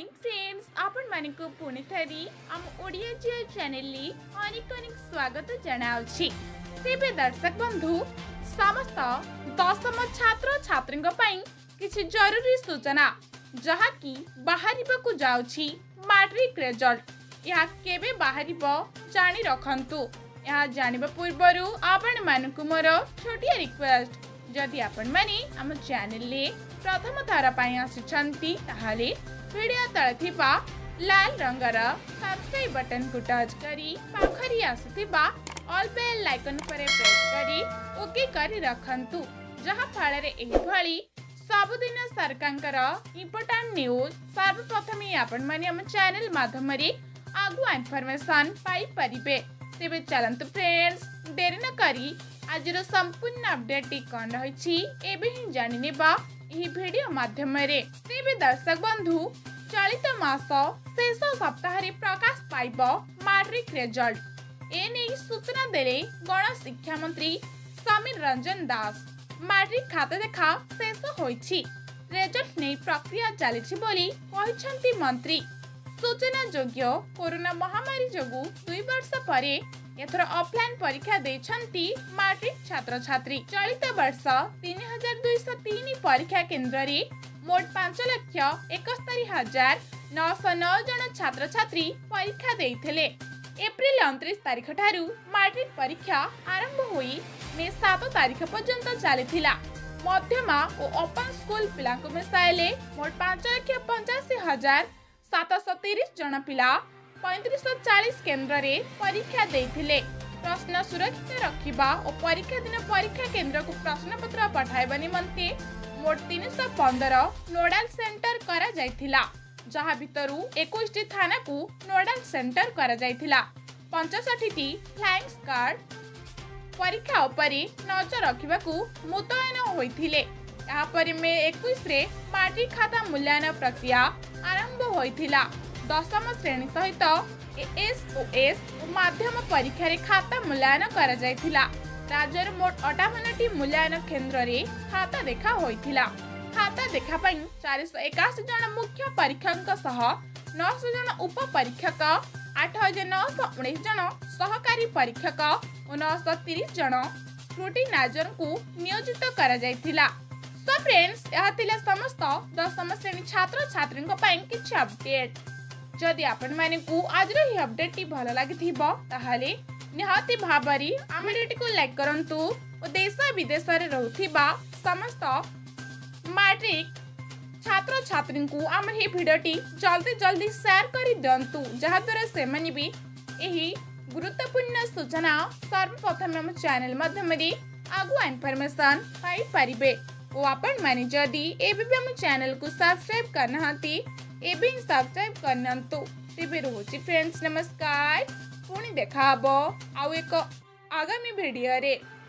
Morning friends आपण मानक पुणी थरी आम ओडिया जियो चैनल ली अनेक अनेक स्वागत जनाउछि। तेबे दर्शक बंधु समस्त दशम छात्र छात्रींग पई किछि जरूरी सूचना जहा कि बाहरिबा जाउछि मैट्रिक रिजल्ट या केबे बाहरिबो जानि रखंतु। या जानिबा पूर्वरु आपण मानकु मोर छोटिया रिक्वेस्ट जदि आपण माने हम चैनल ले प्रथम थर पई आसिछंती ताहाले वीडियो तळे थिबा लाल रंगर सब्सक्राइब बटन को टच करी पाखरी आसुथिबा ऑल बेल आइकन पर प्रेस करी ओके करी रखंतु जहा फଳରେ एही भଳି सबुदिन सरकारंकर इंपोर्टेंट न्यूज सर्वप्रथम आपण माने हम चैनल माध्यम रे आगु इन्फॉर्मेशन पाई परिबे। तेबे चलंतु फ्रेंड्स देरी न करी आजिर संपूर्ण अपडेट कौन रही एबे ही जानि नेबा एही वीडियो माध्यम रे। तेबे दर्शक बंधु चलित मास शेष सप्ताह रे प्रकाश पाइब मैट्रिक रिजल्ट एने सूचना देले गण शिक्षा मंत्री समीर रंजन दास। मैट्रिक खाता देखा शेष होईछि रिजल्ट नै प्रक्रिया चलिछि बोली कहिसंती मंत्री। सूचना योग्य कोरोना महामारी जोगु 2 वर्ष परे एथर ऑफलाइन परीक्षा देछंती मैट्रिक छात्र छात्री। चलित वर्ष 3203 परीक्षा केंद्र रे मोट 5,71,909 जन छात्र छात्री परीक्षा देइथिले। एप्रिल 29 तारिख ठारू मैट्रिक परीक्षा आरंभ होई मे 7 तारिख पर्यंत चलिथिला। मध्यमा और ओपन स्कूल पिला को मिसाइले मोट 5,85,730 जन पिला 3540 केंद्र रे परीक्षा देइथिले। प्रश्न सुरक्षित रखिबा और परीक्षा दिन परीक्षा केंद्र को प्रश्न पत्र पठाइबा निमंते मोट 315 नोडल सेंटर करा जाइथिला जहा भितरु 21 थाना को नोडल सेंटर करा जाइथिला। 65 टी फ्लाइंग स्क्वाड परीक्षा उपरे नजर रखिबा को मुतयन होइथिले। या पर मे 21 रे मैट्रिक खाता मूल्यांकन प्रक्रिया आरंभ होइथिला। दशम श्रेणी सहित एएसओएस माध्यम परीक्षा रे खाता मूल्यांकन करा जाइथिला। राज्यर मोट 58 टी मूल्यांकन केंद्र रे खाता देखा होइथिला। खाता देखा पई 481 जन मुख्य परीक्षक सह 900 जन उप परीक्षक 8,919 जन सहकारी परीक्षक और 930 जन स्क्रूटिनाइजर को नियोजित करा जाइथिला। सो फ्रेंड्स यह थिला समस्त दशम श्रेणी छात्र छात्री पई किछ अपडेट। जदि आपण माने को आज रो ही अपडेट टी भलो लागि थिबो ताहाले निहाती भाबरी आम वीडियो को लाइक करंतु और देश विदेश रे रहउथिबा समस्त मैट्रिक छात्र छात्री को आम ही वीडियो टी जल्दी जल्दी शेयर करी दियंतु जहा द्वारा से माने भी एही गुरुत्वपूर्ण सूचना सर्वप्रथम हम चैनल माध्यम रे आगु इन्फॉर्मेशन पाई परिबे। और आपण माने जदि एबे भी हम चैनल को सब्सक्राइब करना हती एबे सब्सक्राइब करनंतु। तेबे रोची फ्रेंड्स नमस्कार पुणी देखा आउ एक आगामी वीडियो रे।